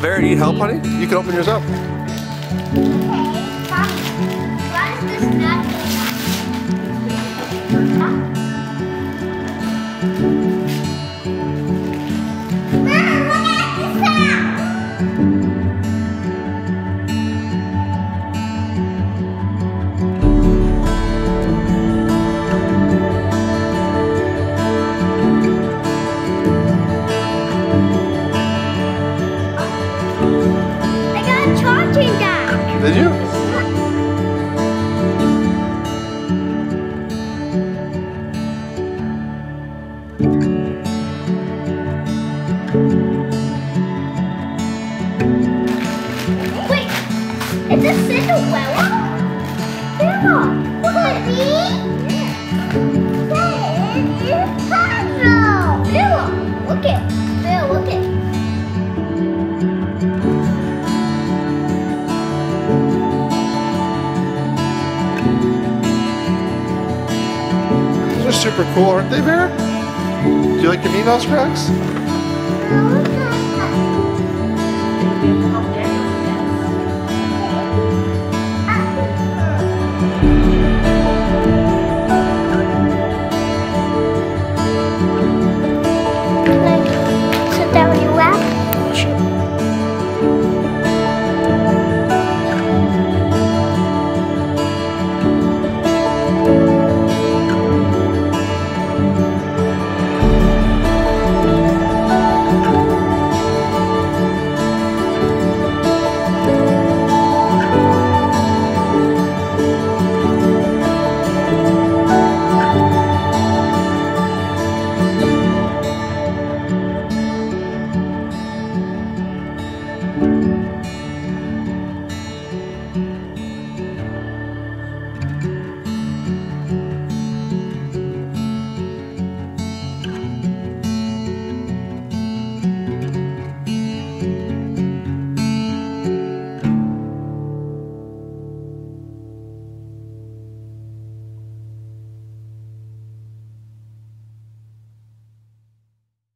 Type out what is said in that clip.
Vera, you need help, honey? You can open yours up. Did you? Wait, is this Cinderella? Yeah, look at me. That is Hansel. Bill, look it. Bill, look it. Those are super cool, aren't they, Vera? Do you like your Minnie Mouse cracks? No,